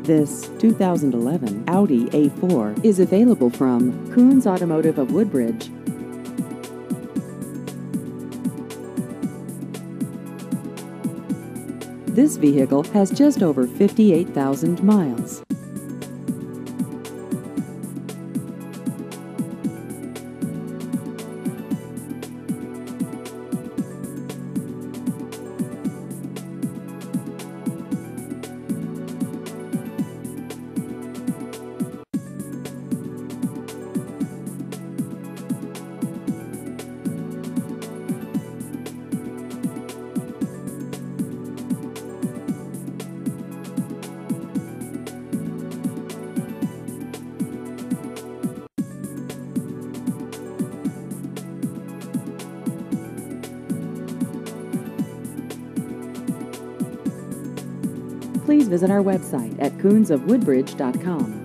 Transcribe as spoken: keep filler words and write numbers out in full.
This two thousand eleven Audi A four is available from Koons Automotive of Woodbridge. This vehicle has just over fifty-eight thousand miles. Please visit our website at koons of woodbridge dot com.